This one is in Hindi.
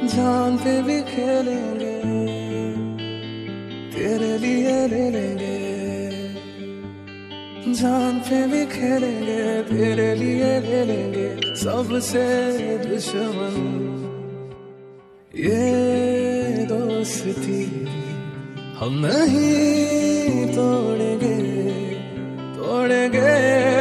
जान पे भी खेलेंगे, तेरे लिए ले लेंगे। जान पे भी खेलेंगे, तेरे लिए ले लेंगे। सबसे दुश्मन ये दोस्ती हम नहीं तोड़ेंगे, तोड़ेंगे।